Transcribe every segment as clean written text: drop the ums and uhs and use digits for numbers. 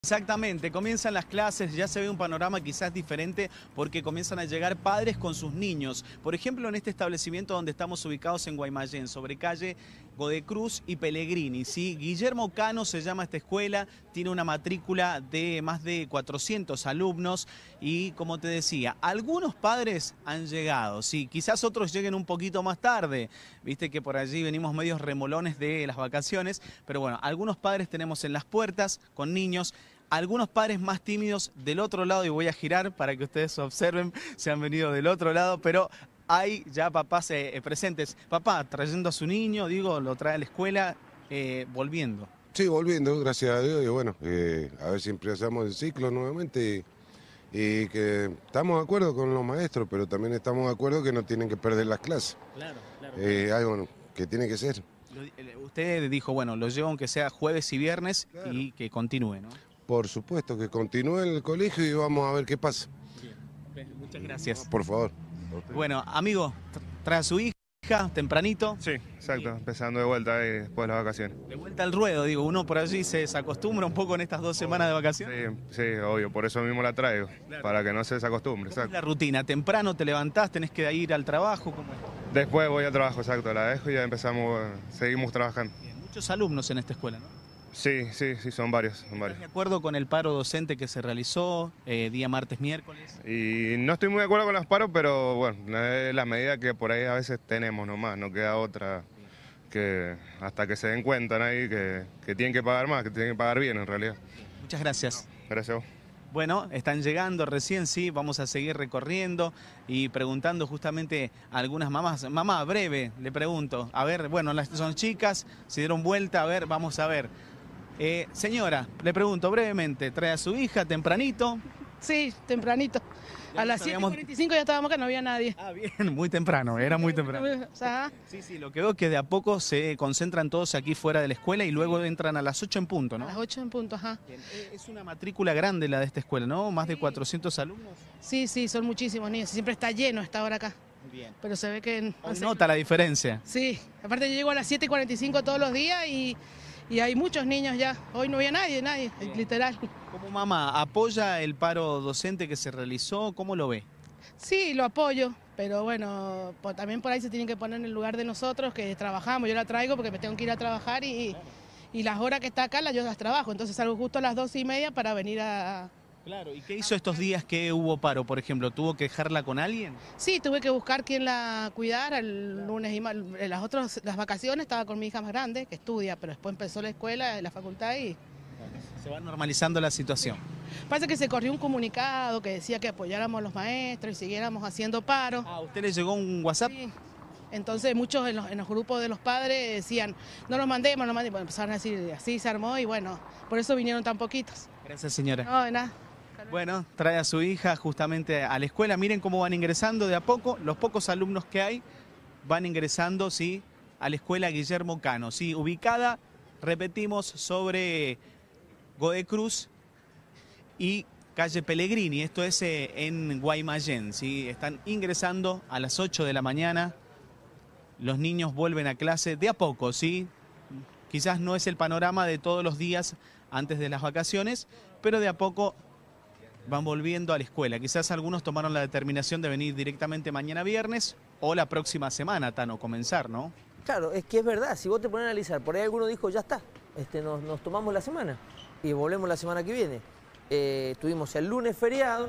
Exactamente, comienzan las clases, ya se ve un panorama quizás diferente porque comienzan a llegar padres con sus niños. Por ejemplo, en este establecimiento donde estamos ubicados en Guaymallén, sobre calle Godecruz y Pellegrini, ¿sí? Guillermo Cano se llama esta escuela, tiene una matrícula de más de 400 alumnos y, como te decía, algunos padres han llegado, sí, quizás otros lleguen un poquito más tarde, viste que por allí venimos medios remolones de las vacaciones, pero bueno, algunos padres tenemos en las puertas con niños. Algunos padres más tímidos del otro lado, y voy a girar para que ustedes observen, se han venido del otro lado, pero hay ya papás presentes. Papá, trayendo a su niño, digo, lo trae a la escuela, volviendo. Sí, volviendo, gracias a Dios, y bueno, a ver si empezamos el ciclo nuevamente y que estamos de acuerdo con los maestros, pero también estamos de acuerdo que no tienen que perder las clases. Claro, claro. Algo que tiene que ser. Usted dijo, bueno, lo llevo aunque sea jueves y viernes Claro. y que continúe, ¿no? Por supuesto, que continúe el colegio y vamos a ver qué pasa. Bien, muchas gracias. Por favor. Bueno, amigo, trae a su hija tempranito. Sí, exacto, empezando de vuelta después de las vacaciones. De vuelta al ruedo, digo, uno por allí se acostumbra un poco en estas 2 semanas de vacaciones. Sí, sí, obvio, por eso mismo la traigo, Claro. para que no se desacostumbre, ¿Cómo es exacto. la rutina? ¿Temprano te levantás, tenés que ir al trabajo? ¿Cómo es? Después voy al trabajo, exacto, la dejo y ya empezamos, seguimos trabajando. Bien, muchos alumnos en esta escuela, ¿no? Sí, sí, sí, son varios. ¿Estás de acuerdo con el paro docente que se realizó día martes, miércoles? Y no estoy muy de acuerdo con los paros, pero bueno, es la medida que por ahí a veces tenemos nomás, no queda otra que hasta que se den cuenta, ¿no? Ahí que tienen que pagar más, que tienen que pagar bien en realidad. Muchas gracias. Gracias a vos. Bueno, están llegando recién, sí, vamos a seguir recorriendo y preguntando justamente a algunas mamás. Mamá, breve, le pregunto. A ver, bueno, son chicas, se dieron vuelta, a ver, vamos a ver. Señora, le pregunto brevemente, ¿trae a su hija tempranito? Sí, tempranito. Ya A las sabíamos- 7:45 ya estábamos acá, no había nadie. Ah, bien, muy temprano, era muy temprano. O sea, Sí, sí, lo que veo es que de a poco se concentran todos aquí fuera de la escuela y luego entran a las 8 en punto, a ¿no? las 8 en punto, ajá. Bien, es una matrícula grande la de esta escuela, ¿no? Más de 400 alumnos. Sí, sí, son muchísimos niños. Siempre está lleno esta hora acá. Bien. Pero se ve que... Hoy nota la diferencia. Sí, aparte yo llego a las 7:45 todos los días y hay muchos niños ya. Hoy no había nadie, Bien. literal. Como mamá, ¿apoya el paro docente que se realizó? ¿Cómo lo ve? Sí, lo apoyo, pero bueno, también por ahí se tienen que poner en el lugar de nosotros que trabajamos. Yo la traigo porque me tengo que ir a trabajar y las horas que está acá yo las trabajo. Entonces salgo justo a las 2:30 para venir a... Claro, ¿y qué hizo estos días que hubo paro, por ejemplo? ¿Tuvo que dejarla con alguien? Sí, tuve que buscar quién la cuidara el lunes y las vacaciones estaba con mi hija más grande, que estudia, pero después empezó la escuela, la facultad y Se va normalizando la situación. parece que se corrió un comunicado que decía que apoyáramos a los maestros y siguiéramos haciendo paro. ¿A usted le llegó un WhatsApp? Sí. Entonces muchos en los grupos de los padres decían, no los mandemos, no los mandemos. Bueno, empezaron a decir, así se armó y bueno, por eso vinieron tan poquitos. Gracias, señora. No, de nada. Bueno, trae a su hija justamente a la escuela. Miren cómo van ingresando de a poco. Los pocos alumnos que hay van ingresando, sí, a la escuela Guillermo Cano, sí, ubicada, repetimos, sobre Godecruz y calle Pellegrini. Esto es en Guaymallén, sí. Están ingresando a las 8 de la mañana. Los niños vuelven a clase de a poco, sí. Quizás no es el panorama de todos los días antes de las vacaciones, pero de a poco van volviendo a la escuela. Quizás algunos tomaron la determinación de venir directamente mañana viernes o la próxima semana, Tano, comenzar, ¿no? Claro, es que es verdad, si vos te pones a analizar, por ahí alguno dijo, ya está, nos tomamos la semana y volvemos la semana que viene. Tuvimos el lunes feriado,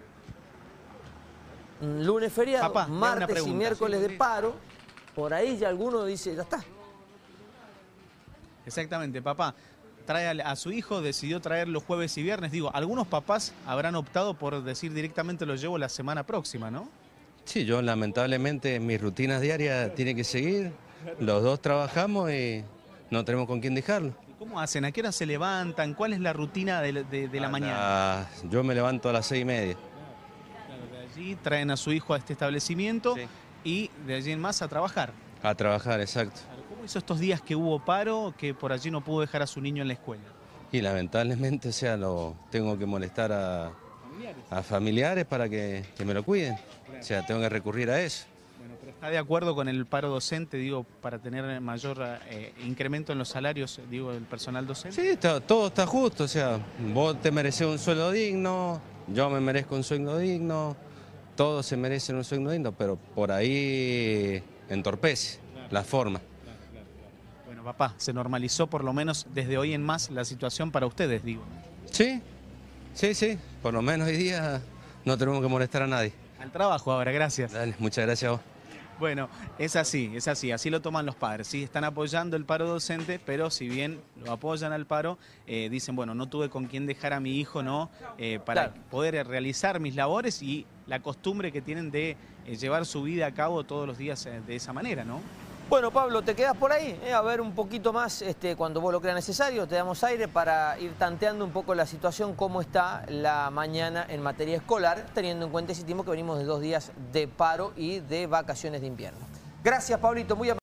Papá, le hago una martes y pregunta. miércoles Sí, de paro, por ahí ya alguno dice, ya está. Exactamente, papá. Trae a su hijo, decidió traer los jueves y viernes. Digo, algunos papás habrán optado por decir directamente lo llevo la semana próxima, ¿no? Sí, yo lamentablemente mis rutinas diarias tienen que seguir, los dos trabajamos y no tenemos con quién dejarlo. ¿Y cómo hacen? ¿A qué hora se levantan? ¿Cuál es la rutina de la mañana? Yo me levanto a las 6:30. Claro, de allí traen a su hijo a este establecimiento Sí. y de allí en más a trabajar. A trabajar, exacto. ¿Cómo hizo estos días que hubo paro que por allí no pudo dejar a su niño en la escuela? Y lamentablemente, o sea, tengo que molestar a familiares para que me lo cuiden. O sea, tengo que recurrir a eso. Bueno, pero ¿Está de acuerdo con el paro docente, digo, para tener mayor incremento en los salarios, digo, del personal docente? Sí, todo está justo, o sea, vos te mereces un sueldo digno, yo me merezco un sueldo digno, todos se merecen un sueldo digno, pero por ahí entorpece la forma. Bueno, papá, se normalizó por lo menos desde hoy en más la situación para ustedes, digo. Sí, por lo menos hoy día no tenemos que molestar a nadie. Al trabajo ahora, gracias. Dale, muchas gracias a vos. Bueno, es así lo toman los padres, ¿sí? Están apoyando el paro docente, pero si bien lo apoyan al paro, dicen, bueno, no tuve con quién dejar a mi hijo, ¿no? Para poder realizar mis labores y la costumbre que tienen de llevar su vida a cabo todos los días de esa manera, ¿no? Bueno, Pablo, te quedas por ahí, a ver un poquito más cuando vos lo creas necesario. Te damos aire para ir tanteando un poco la situación, cómo está la mañana en materia escolar, teniendo en cuenta ese tiempo que venimos de 2 días de paro y de vacaciones de invierno. Gracias, Pablito, muy amable.